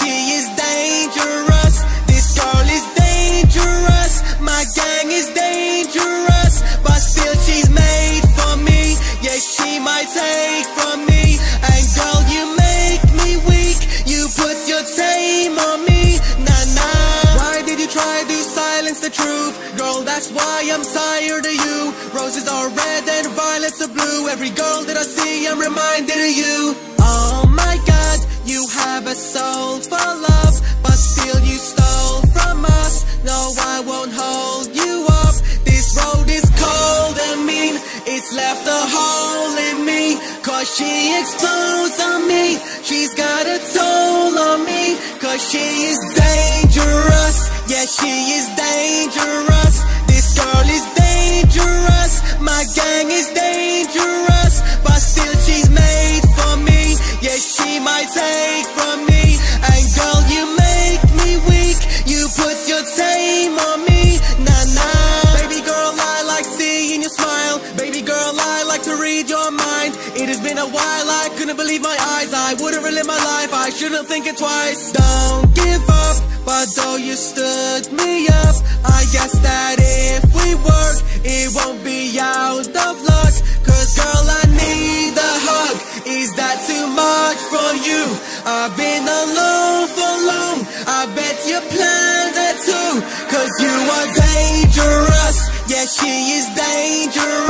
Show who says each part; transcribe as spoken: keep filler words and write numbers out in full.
Speaker 1: she is dangerous. This girl is dangerous. My gang is dangerous, but still she's made for me. Yeah, she might take from me. And girl, you make me weak. You put your tame on me. Nah, nah. Why did you try to silence the truth? Girl, that's why I'm tired of you. Roses are red and violets are blue. Every girl that I see, I'm reminded of you. Oh my God, you have a soul for love, but still you stole from us. No, I won't hold you up. This road is cold and mean. It's left a hole in me, cause she explodes on me. She's got a toll on me, cause she is dangerous. Yeah, she is dangerous. This girl is dangerous. My gang is dangerous, but still she's made for me. Yeah, she might take from me. And girl, you make me weak. You put your tame on me. Nah, nah. Baby girl, I like seeing you smile. Baby girl, I like to read your mind. It has been a while, I couldn't believe my eyes. I wouldn't relive my life, I shouldn't think it twice. Don't give up, but though you stood me up, I guess that if we work, it won't be out of luck. Cause girl, I need a hug. Is that too much for you? I've been alone for long. I bet you planned that too. Cause you are dangerous. Yeah, she is dangerous.